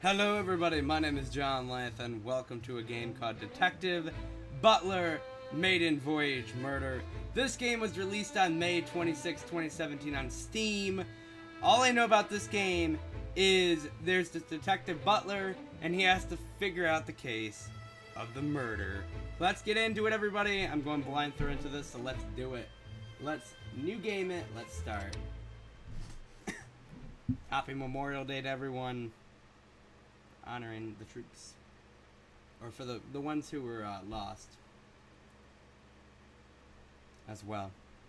Hello everybody, my name is John Lanth and welcome to a game called Detective Butler Maiden Voyage Murder. This game was released on May 26, 2017 on Steam. All I know about this game is there's this Detective Butler and he has to figure out the case of the murder. Let's get into it everybody. I'm going blind through into this, so let's do it. Let's new game it, let's start. Happy Memorial Day to everyone. Honoring the troops, or for the ones who were lost as well.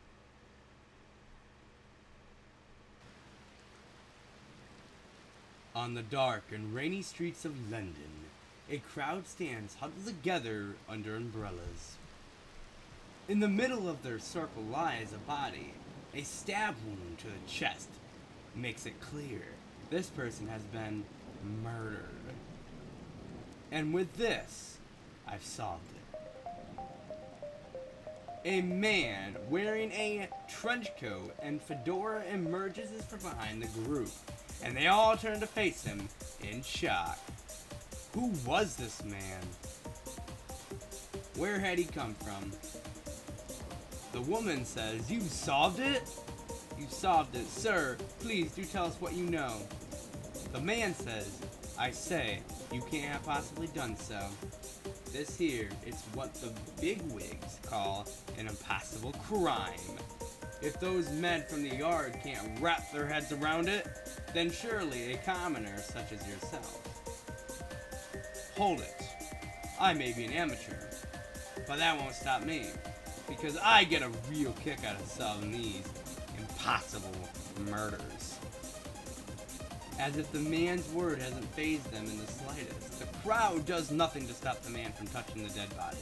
On the dark and rainy streets of London, a crowd stands huddled together under umbrellas. In the middle of their circle lies a body. A stab wound to the chest makes it clear this person has been murdered. And with this, I've solved it. A man wearing a trench coat and fedora emerges from behind the group, and they all turn to face him in shock. Who was this man? Where had he come from? The woman says, "You solved it?" "You solved it, sir. Please do tell us what you know." The man says, "I say, you can't have possibly done so. This here is what the bigwigs call an impossible crime. If those men from the yard can't wrap their heads around it, then surely a commoner such as yourself." Hold it. I may be an amateur, but that won't stop me, because I get a real kick out of solving these impossible murders. As if the man's word hasn't fazed them in the slightest, the crowd does nothing to stop the man from touching the dead body.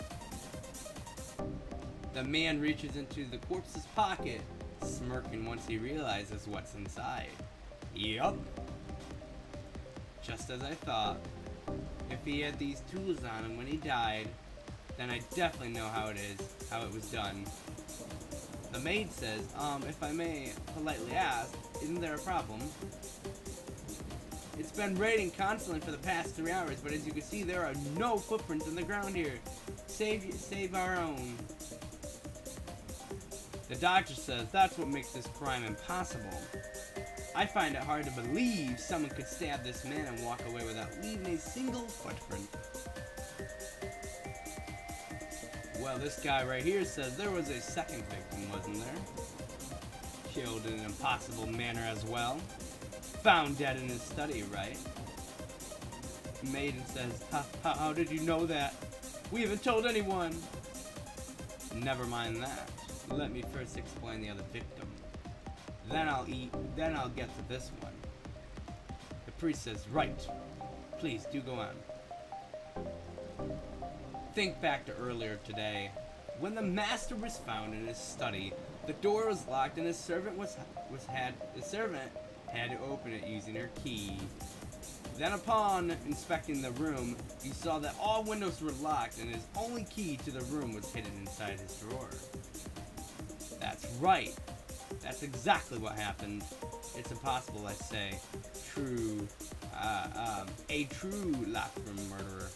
The man reaches into the corpse's pocket, smirking once he realizes what's inside. Yup. Just as I thought. If he had these tools on him when he died, then I definitely know how it was done. The maid says, if I may politely ask, isn't there a problem? It's been raining constantly for the past 3 hours, but as you can see, there are no footprints in the ground here. Save our own. The doctor says that's what makes this crime impossible. I find it hard to believe someone could stab this man and walk away without leaving a single footprint. Well, this guy right here says there was a second victim, wasn't there? Killed in an impossible manner as well. Found dead in his study, right? Maiden says, how did you know that? We haven't told anyone. Never mind that. Let me first explain the other victim. Then I'll get to this one. The priest says, right. Please, do go on. Think back to earlier today. When the master was found in his study, the door was locked and his servant had to open it using her key. Then upon inspecting the room, he saw that all windows were locked and his only key to the room was hidden inside his drawer. That's right. That's exactly what happened. It's impossible, I say. A true locked-room murderer.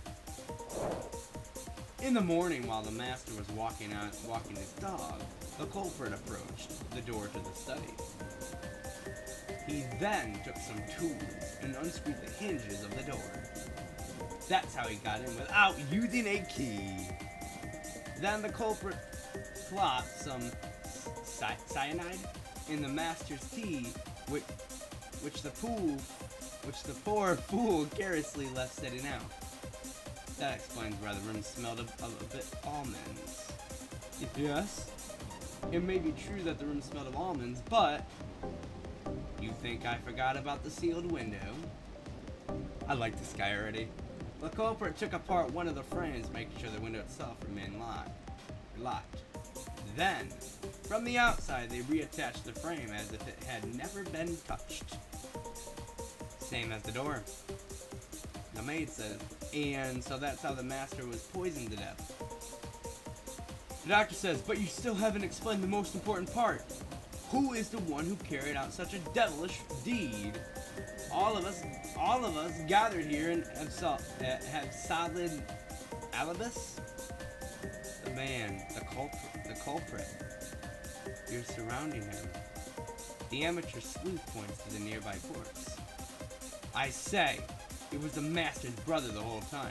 In the morning, while the master was walking his dog, the culprit approached the door to the study. He then took some tools and unscrewed the hinges of the door. That's how he got in without using a key. Then the culprit plopped some cyanide in the master's tea, which the poor fool carelessly left sitting out. That explains why the room smelled a bit almonds. Yes, it may be true that the room smelled of almonds, but you think I forgot about the sealed window? I like this guy already. The culprit took apart one of the frames, making sure the window itself remained locked. Then, from the outside, they reattached the frame as if it had never been touched. Same as the door. The maid says, and so that's how the master was poisoned to death. The doctor says, but you still haven't explained the most important part. Who is the one who carried out such a devilish deed? all of us gathered here and have solid alibis. The man, the culprit. You're surrounding him. The amateur sleuth points to the nearby corpse. I say, it was the master's brother the whole time.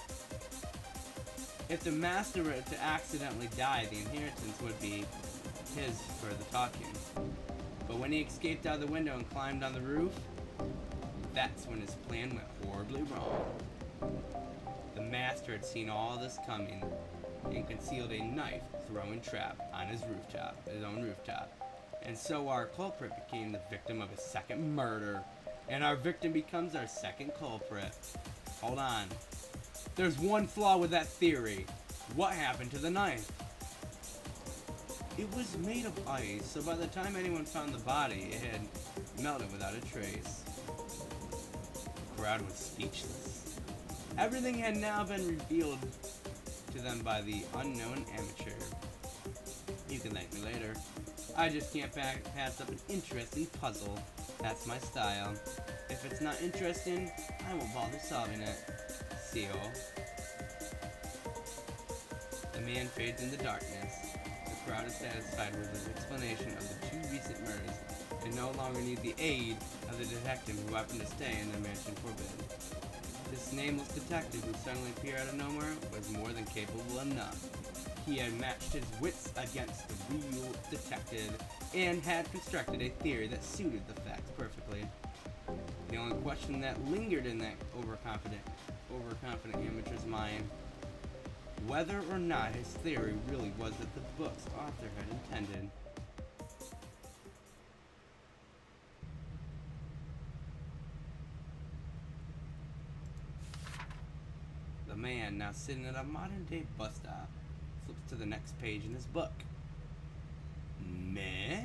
If the master were to accidentally die, the inheritance would be his for the talking. But when he escaped out the window and climbed on the roof, that's when his plan went horribly wrong. The master had seen all this coming and concealed a knife-throwing trap on his own rooftop. And so our culprit became the victim of a second murder, and our victim becomes our second culprit. Hold on. There's one flaw with that theory. What happened to the knife? It was made of ice, so by the time anyone found the body, it had melted without a trace. The crowd was speechless. Everything had now been revealed to them by the unknown amateur. You can thank me later. I just can't pass up an interesting puzzle. That's my style. If it's not interesting, I won't bother solving it. See you. The man fades into darkness. The crowd is satisfied with his explanation of the 2 recent murders and no longer need the aid of the detective who happened to stay in their mansion for bid. This nameless detective who suddenly appeared out of nowhere was more than capable enough. He had matched his wits against the real detective and had constructed a theory that suited the facts perfectly. The only question that lingered in that overconfident amateur's mind, whether or not his theory really was that the book's author had intended. The man, now sitting at a modern-day bus stop, flips to the next page in his book. Meh?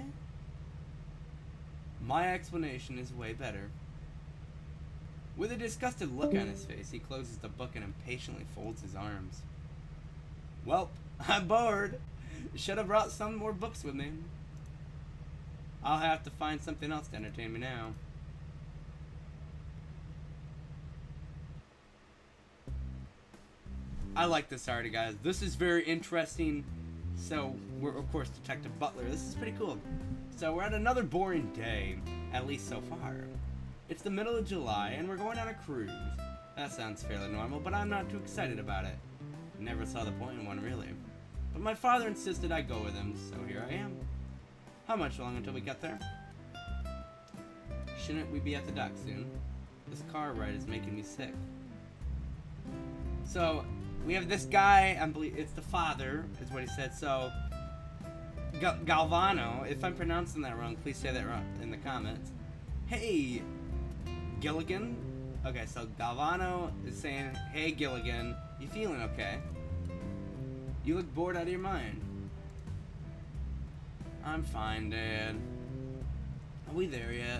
My explanation is way better. With a disgusted look on his face, he closes the book and impatiently folds his arms. Well, I'm bored. Should have brought some more books with me. I'll have to find something else to entertain me now. I like this already, guys. This is very interesting. So, we're, of course, Detective Butler. This is pretty cool. So, we're at another boring day, at least so far. It's the middle of July, and we're going on a cruise. That sounds fairly normal, but I'm not too excited about it. Never saw the point in one, really. But my father insisted I go with him, so here I am. How much longer until we get there? Shouldn't we be at the dock soon? This car ride is making me sick. So, we have this guy, I believe it's the father, is what he said. So, Galvano, if I'm pronouncing that wrong, please say that wrong in the comments. Hey, Gilligan. Okay, so Galvano is saying, hey Gilligan, you feeling okay? You look bored out of your mind. I'm fine, Dad. Are we there yet?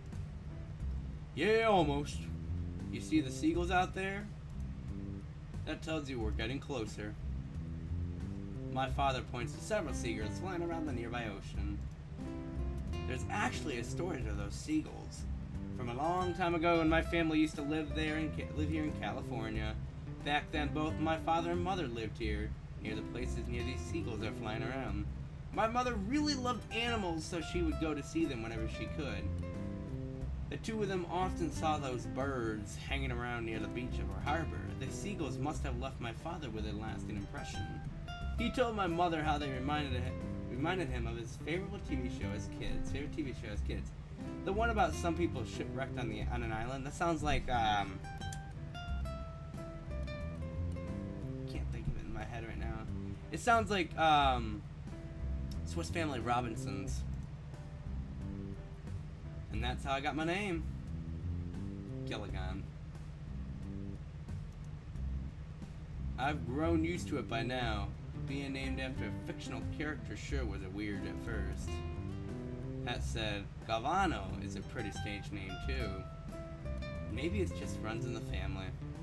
Yeah, almost. You see the seagulls out there? That tells you we're getting closer. My father points to several seagulls flying around the nearby ocean. There's actually a story to those seagulls. From a long time ago when my family used to live here in California. Back then, both my father and mother lived here, near the places near these seagulls are flying around. My mother really loved animals, so she would go to see them whenever she could. The two of them often saw those birds hanging around near the beach of our harbor. The seagulls must have left my father with a lasting impression. He told my mother how they reminded him of his favorite TV show as kids. The one about some people shipwrecked on an island. That sounds like can't think of it in my head right now. It sounds like Swiss Family Robinsons. And that's how I got my name. Gilligan. I've grown used to it by now. Being named after a fictional character sure was weird at first. That said, Galvano is a pretty stage name too. Maybe it just runs in the family.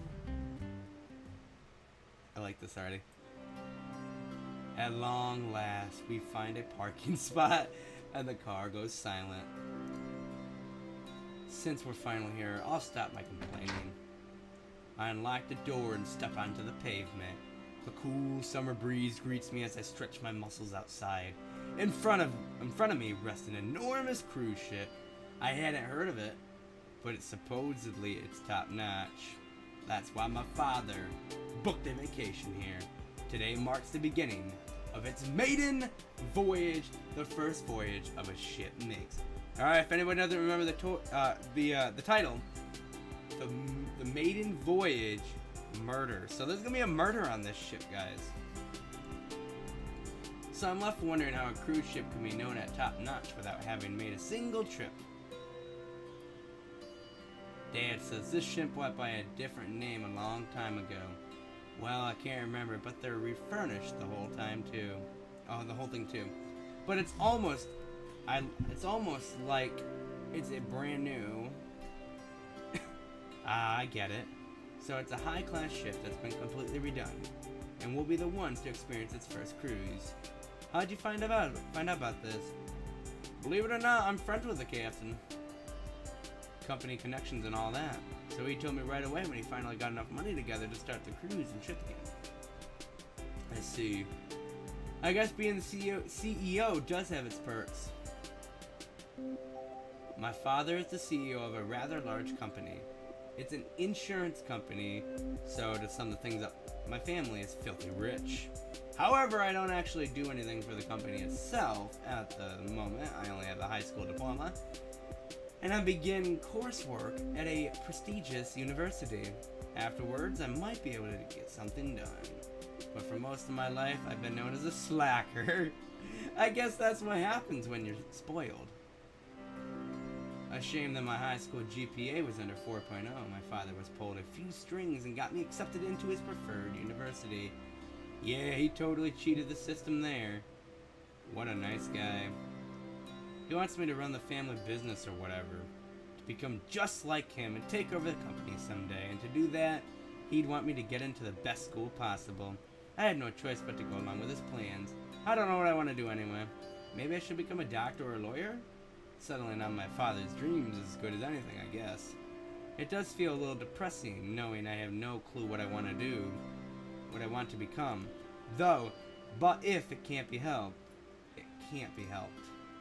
I like this already. At long last, we find a parking spot and the car goes silent. Since we're finally here, I'll stop my complaining. I unlock the door and step onto the pavement. The cool summer breeze greets me as I stretch my muscles outside. In front of me rests an enormous cruise ship. I hadn't heard of it, but it's top notch. That's why my father booked a vacation here. Today marks the beginning of its maiden voyage, the first voyage of a ship makes. All right, if anyone doesn't remember the title, the Maiden Voyage murder. So there's gonna be a murder on this ship, guys. So I'm left wondering how a cruise ship can be known at top notch without having made a single trip. Dad says this ship went by a different name a long time ago. Well, I can't remember, but they're refurnished the whole time too. Oh, the whole thing too. But it's almost like it's a brand new. I get it. So it's a high-class ship that's been completely redone, and we'll be the ones to experience its first cruise. How'd you find out about this? Believe it or not, I'm friends with the captain. Company connections and all that. So he told me right away when he finally got enough money together to start the cruise and ship again. I see. I guess being the CEO does have its perks. My father is the CEO of a rather large company. It's an insurance company, so to sum the things up, my family is filthy rich. However, I don't actually do anything for the company itself at the moment. I only have a high school diploma, and I begin coursework at a prestigious university. Afterwards, I might be able to get something done. But for most of my life, I've been known as a slacker. I guess that's what happens when you're spoiled. A shame that my high school GPA was under 4.0. My father was pulled a few strings and got me accepted into his preferred university. Yeah, he totally cheated the system there. What a nice guy. He wants me to run the family business or whatever, to become just like him and take over the company someday. And to do that, he'd want me to get into the best school possible. I had no choice but to go along with his plans. I don't know what I want to do anyway. Maybe I should become a doctor or a lawyer? Settling on my father's dreams is as good as anything, I guess. It does feel a little depressing knowing I have no clue what I want to do, what I want to become. Though, but if it can't be helped, it can't be helped.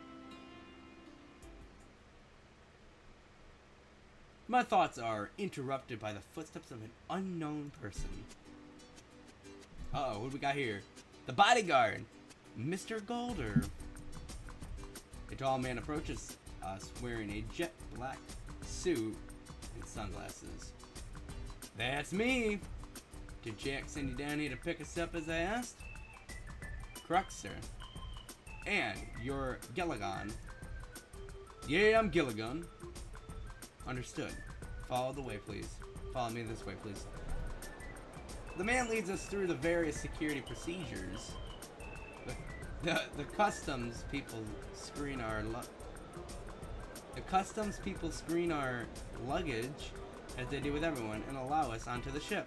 My thoughts are interrupted by the footsteps of an unknown person. Uh-oh, what do we got here? The bodyguard, Mr. Golder. A tall man approaches us wearing a jet black suit and sunglasses. That's me! Did Jack send you down here to pick us up as I asked? Correct, sir. And you're Gilligan. Yeah, I'm Gilligan. Understood. Follow the way, please. Follow me this way, please. The man leads us through the various security procedures. The customs people screen our luggage, as they do with everyone, and allow us onto the ship.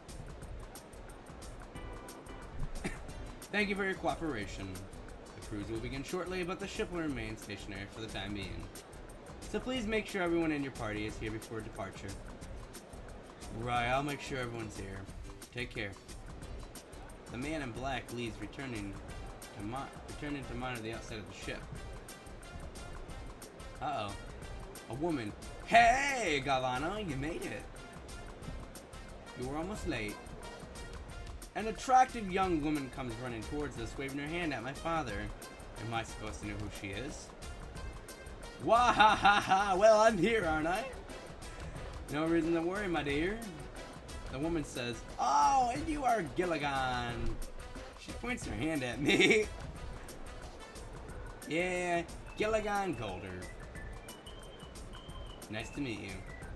Thank you for your cooperation. The cruise will begin shortly, but the ship will remain stationary for the time being. So please make sure everyone in your party is here before departure. Right, I'll make sure everyone's here. Take care. The man in black leaves, returning to monitor the outside of the ship. Uh-oh. A woman. Hey, Galvano, you made it. You were almost late. An attractive young woman comes running towards us, waving her hand at my father. Am I supposed to know who she is? Wahahaha! Well, I'm here, aren't I? No reason to worry, my dear. The woman says, oh, and you are Gilligan. She points her hand at me. Yeah, Gilligan Golder. Nice to meet you.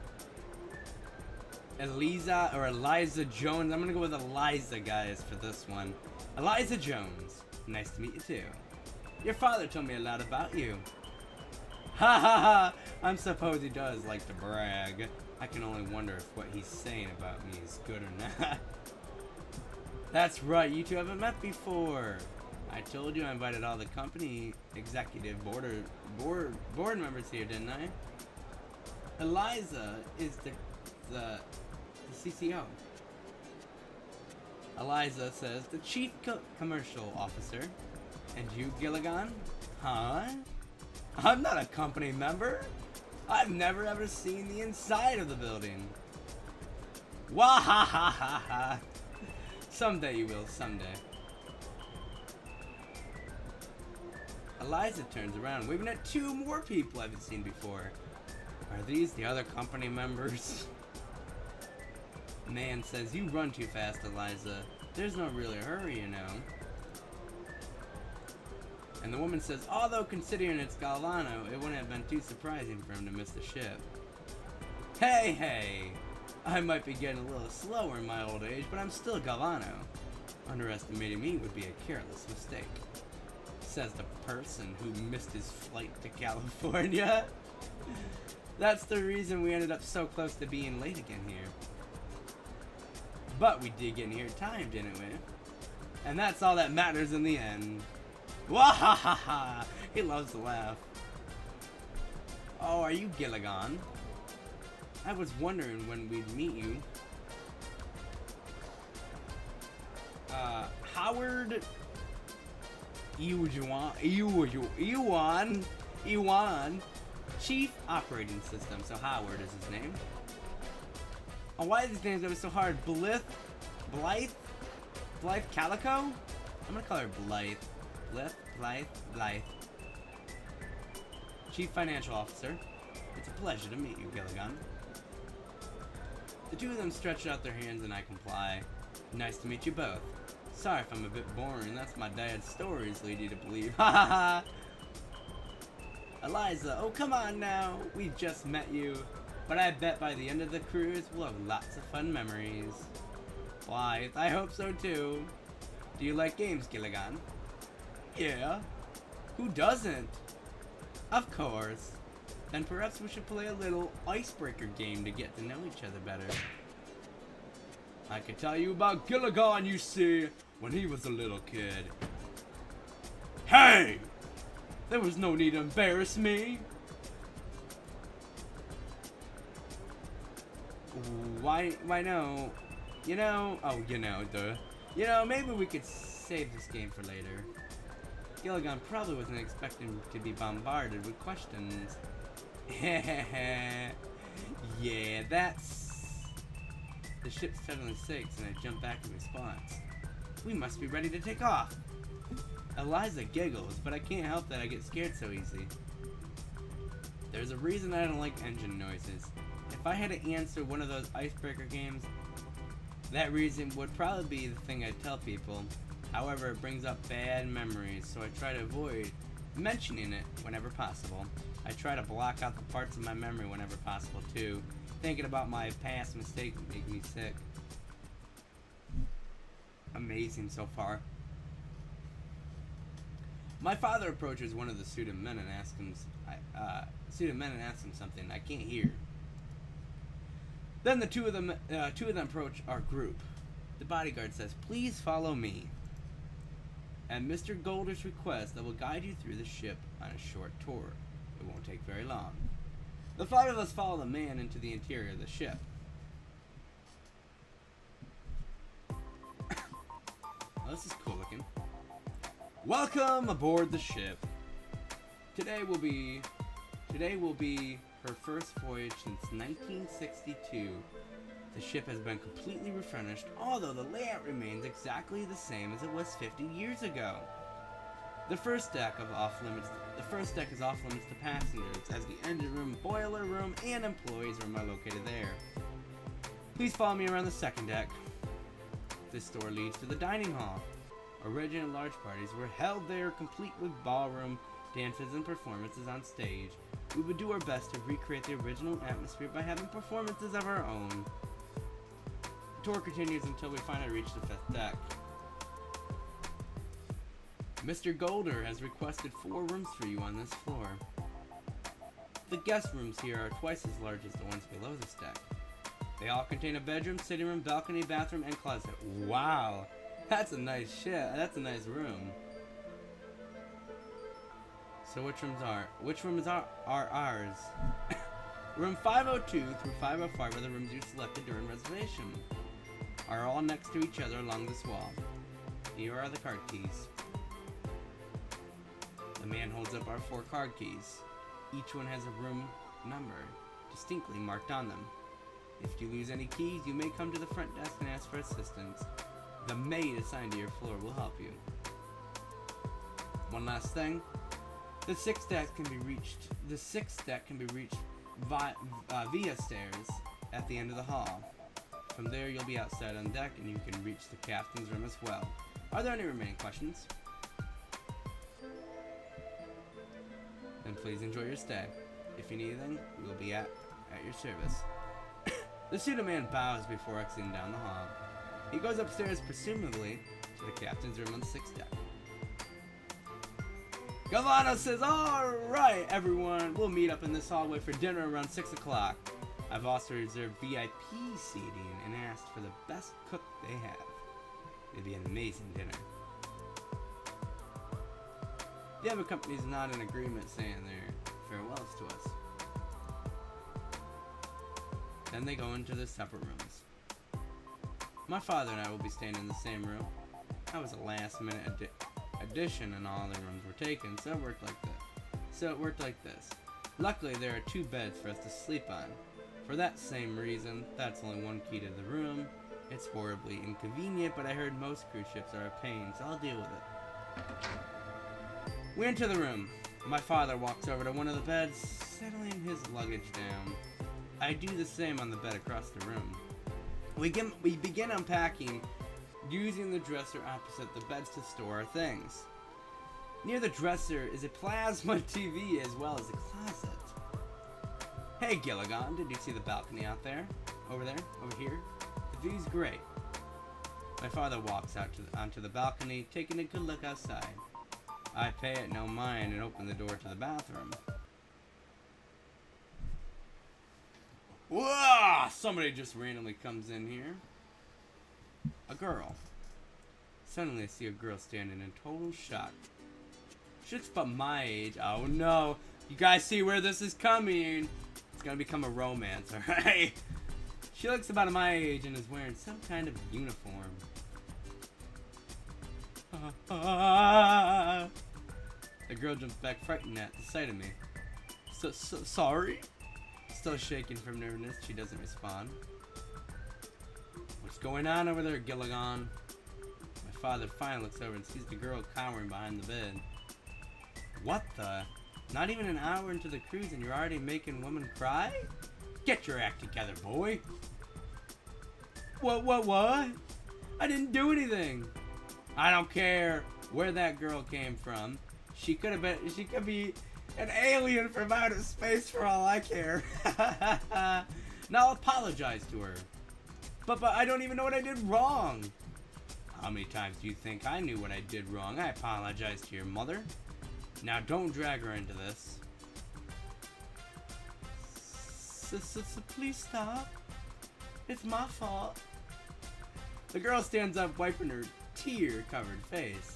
Eliza Jones. I'm gonna go with Eliza, guys, for this one. Eliza Jones. Nice to meet you too. Your father told me a lot about you. Ha ha ha! I suppose he does like to brag. I can only wonder if what he's saying about me is good or not. That's right, you two haven't met before. I told you I invited all the company executive board members here, didn't I? Eliza is the CCO. Eliza says, the chief commercial officer. And you, Gilligan? Huh? I'm not a company member. I've never ever seen the inside of the building. Wahahaha. Someday you will, someday. Eliza turns around, waving at two more people I haven't seen before. Are these the other company members? Man says, you run too fast, Eliza. There's no really hurry, you know. And the woman says, although considering it's Galvano, it wouldn't have been too surprising for him to miss the ship. Hey, hey! I might be getting a little slower in my old age, but I'm still Galvano. Underestimating me would be a careless mistake. Says the person who missed his flight to California. That's the reason we ended up so close to being late again here. But we did get in here in time, didn't we? And that's all that matters in the end. Wahahaha! He loves to laugh. Oh, are you Gilligan? I was wondering when we'd meet you. Howard Ewan, Chief Operating System. So Howard is his name. Oh, why are these names ever so hard? Blythe Calico? I'm gonna call her Blythe. Blythe. Chief Financial Officer. It's a pleasure to meet you, Gilligan. The two of them stretch out their hands and I comply. Nice to meet you both. Sorry if I'm a bit boring, that's my dad's stories lead you to believe. Ha ha ha! Eliza, oh come on now, we just met you. But I bet by the end of the cruise, we'll have lots of fun memories. Why, I hope so too. Do you like games, Gilligan? Yeah. Who doesn't? Of course. Then perhaps we should play a little icebreaker game to get to know each other better. I could tell you about Gilligan, you see, when he was a little kid. Hey! There was no need to embarrass me. Why no? You know, maybe we could save this game for later. Gilligan probably wasn't expecting to be bombarded with questions. Yeah, that's... The ship's suddenly sinks and I jump back in response. We must be ready to take off. Eliza giggles, but I can't help that I get scared so easy. There's a reason I don't like engine noises. If I had to answer one of those icebreaker games, that reason would probably be the thing I'd tell people. However, it brings up bad memories, so I try to avoid mentioning it whenever possible. I try to block out the parts of my memory whenever possible too. Thinking about my past mistakes make me sick. Amazing so far. My father approaches one of the suited men and asks him something I can't hear. Then the two of them approach our group. The bodyguard says, "Please follow me." At Mr. Golder's request, I will guide you through the ship on a short tour. It won't take very long. The five of us follow the man into the interior of the ship. Oh, this is cool looking. Welcome aboard the ship. Today will be her first voyage since 1962. The ship has been completely refurnished, although the layout remains exactly the same as it was 50 years ago. The first deck is off limits to passengers, as the engine room, boiler room, and employees room are located there. Please follow me around the second deck. This door leads to the dining hall. Original large parties were held there, complete with ballroom, dances, and performances on stage. We would do our best to recreate the original atmosphere by having performances of our own. The tour continues until we finally reach the fifth deck. Mr. Golder has requested 4 rooms for you on this floor. The guest rooms here are twice as large as the ones below this deck. They all contain a bedroom, sitting room, balcony, bathroom, and closet. Wow, that's a nice shit. That's a nice room. So which rooms are ours? Room 502 through 505 are the rooms you selected during reservation. Are all next to each other along this wall. Here are the card keys. The man holds up our 4 card keys. Each one has a room number distinctly marked on them. If you lose any keys, you may come to the front desk and ask for assistance. The maid assigned to your floor will help you. One last thing. The sixth deck can be reached via stairs at the end of the hall. From there, you'll be outside on deck, and you can reach the captain's room as well. Are there any remaining questions? Then please enjoy your stay. If you need anything, we will be at your service. The pseudo-man bows before exiting down the hall. He goes upstairs, presumably, to the captain's room on the 6th deck. Galvano says, "Alright, everyone, we'll meet up in this hallway for dinner around 6 o'clock. I've also reserved VIP seating and asked for the best cook they have. It'll be an amazing dinner." The other company's not in agreement saying their farewells to us. Then they go into their separate rooms. My father and I will be staying in the same room. That was a last-minute addition, and all the rooms were taken, so it worked like this. Luckily, there are 2 beds for us to sleep on. For that same reason, that's only 1 key to the room. It's horribly inconvenient, but I heard most cruise ships are a pain, so I'll deal with it. We enter the room. My father walks over to one of the beds, settling his luggage down. I do the same on the bed across the room. We begin unpacking, using the dresser opposite the beds to store our things. Near the dresser is a plasma TV as well as a closet. Hey Gilligan, did you see the balcony out there? Over there? Over here? The view's great. My father walks out onto the balcony, taking a good look outside. I pay it no mind and open the door to the bathroom. Whoa! Somebody just randomly comes in here. A girl. Suddenly I see a girl standing in total shock. Shit's but my age. Oh no. You guys see where this is coming. It's gonna become a romance, alright? She looks about my age and is wearing some kind of uniform. The girl jumps back frightened at the sight of me. Sorry? Still shaking from nervousness, she doesn't respond. What's going on over there, Gilligan? My father finally looks over and sees the girl cowering behind the bed. What the? Not even an hour into the cruise and you're already making women cry? Get your act together, boy. What? I didn't do anything. I don't care where that girl came from. She could be an alien from outer space for all I care. Now I'll apologize to her. But I don't even know what I did wrong. How many times do you think I knew what I did wrong? I apologize to your mother. Now don't drag her into this. Please stop. It's my fault. The girl stands up, wiping her tear-covered face.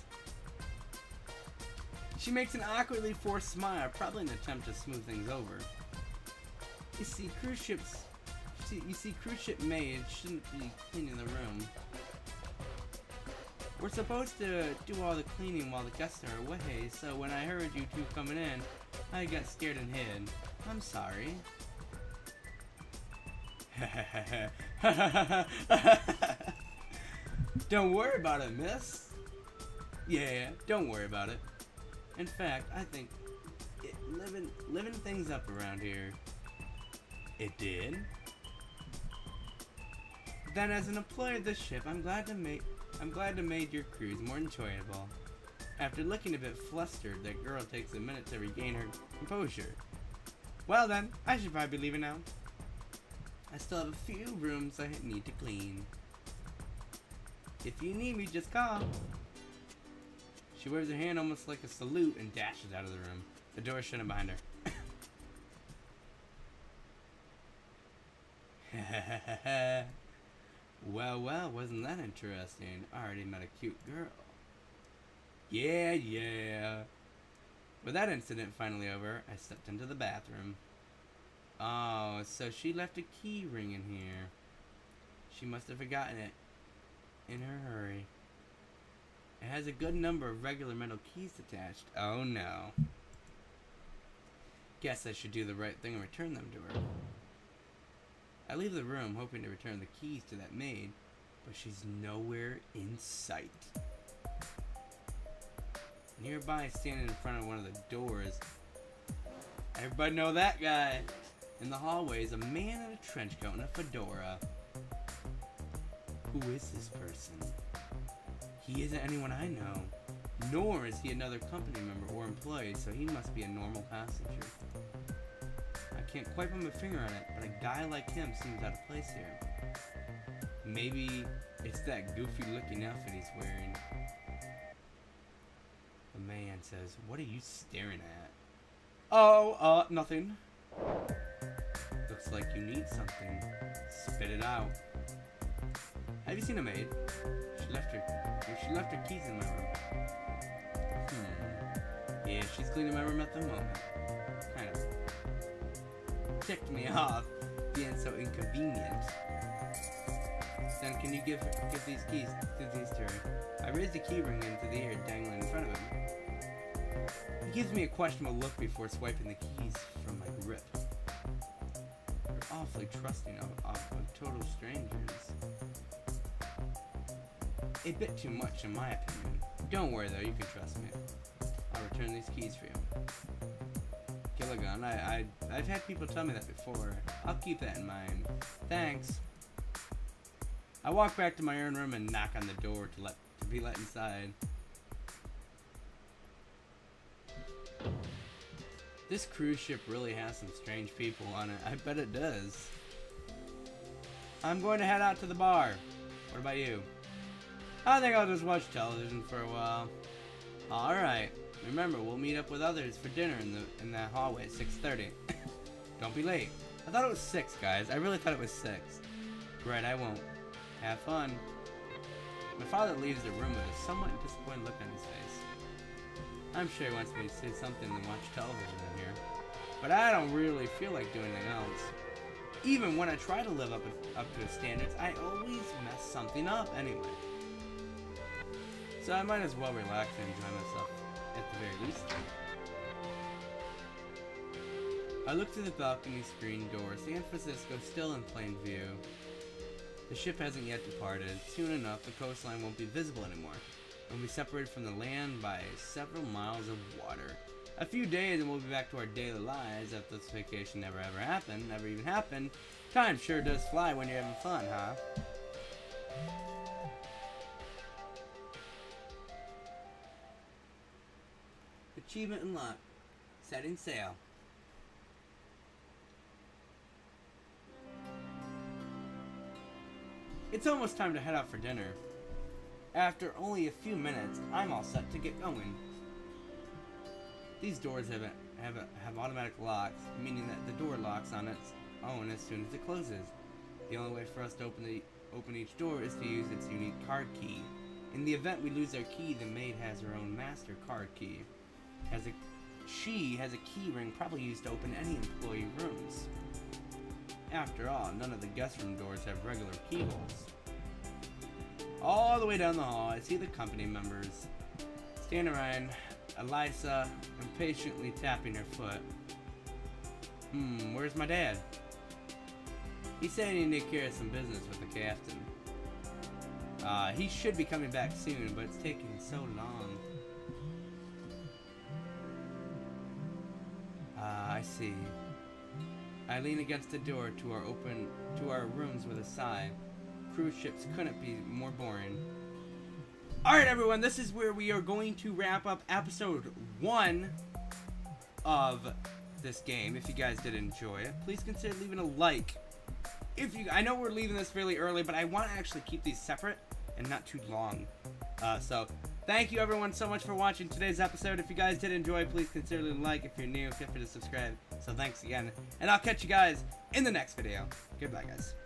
She makes an awkwardly forced smile, probably an attempt to smooth things over. You see, cruise ship maids shouldn't be cleaning the room. We're supposed to do all the cleaning while the guests are away, so when I heard you 2 coming in, I got scared and hid. I'm sorry. Don't worry about it, miss. Yeah, don't worry about it. In fact, I think living things up around here. It did. Then, as an employee of this ship, I'm glad to make your cruise more enjoyable. After looking a bit flustered, that girl takes a minute to regain her composure. Well then, I should probably be leaving now. I still have a few rooms I need to clean. If you need me, just call. She waves her hand almost like a salute and dashes out of the room. The door is shut behind her. Well, wasn't that interesting? I already met a cute girl. Yeah. With that incident finally over, I stepped into the bathroom. Oh, so she left a key ring in here. She must have forgotten it in her hurry. It has a good number of regular metal keys attached. Oh no. Guess I should do the right thing and return them to her. I leave the room hoping to return the keys to that maid, but she's nowhere in sight. Nearby, standing in front of one of the doors, everybody know that guy. In the hallway is a man in a trench coat and a fedora. Who is this person? He isn't anyone I know, nor is he another company member or employee, so he must be a normal passenger. I can't quite put my finger on it, but a guy like him seems out of place here. Maybe it's that goofy looking outfit he's wearing. The man says, "What are you staring at?" "Oh, nothing." "Looks like you need something. Spit it out." "Have you seen a maid? She left her keys in my room." "Yeah, she's cleaning my room at the moment." Kind of ticked me off being so inconvenient. "Then can you give these keys to her?" I raised the key ring into the air, dangling in front of him. He gives me a questionable look before swiping the keys from my grip. "You're awfully trusting of total strangers. A bit too much in my opinion. Don't worry though, you can trust me. I'll return these keys for you." Gilligan, I've had people tell me that before. I'll keep that in mind. Thanks. I walk back to my own room and knock on the door to be let inside. This cruise ship really has some strange people on it. I bet it does. I'm going to head out to the bar. What about you? I think I'll just watch television for a while. Alright. Remember, we'll meet up with others for dinner in that hallway at 6:30. Don't be late. I thought it was 6, guys. I really thought it was 6. Great, I won't. Have fun. My father leaves the room with a somewhat disappointed look on his face. I'm sure he wants me to say something and watch television in here, but I don't really feel like doing anything else. Even when I try to live up to his standards, I always mess something up anyway. So I might as well relax and enjoy myself at the very least. I look through the balcony screen door. San Francisco still in plain view. The ship hasn't yet departed. Soon enough, the coastline won't be visible anymore. We'll be separated from the land by several miles of water. A few days and we'll be back to our daily lives. If this vacation never even happened, time sure does fly when you're having fun, huh? Achievement unlocked. Setting sail. It's almost time to head out for dinner. After only a few minutes, I'm all set to get going. These doors have automatic locks, meaning that the door locks on its own as soon as it closes. The only way for us to open each door is to use its unique card key. In the event we lose our key, the maid has her own master card key. She has a key ring probably used to open any employee rooms. After all, none of the guest room doors have regular keyholes. All the way down the hall, I see the company members. Standing around, Elisa impatiently tapping her foot. Where's my dad? He said he needed to care of some business with the captain. He should be coming back soon, but it's taking so long. I see. I lean against the door to our rooms with a sigh. Cruise ships couldn't be more boring. Alright everyone, this is where we are going to wrap up episode 1 of this game. If you guys did enjoy it, please consider leaving a like. I know we're leaving this fairly early, but I want to actually keep these separate and not too long. So thank you everyone so much for watching today's episode. If you guys did enjoy, please consider leaving a like. If you're new, feel free to subscribe. So thanks again, and I'll catch you guys in the next video. Goodbye guys.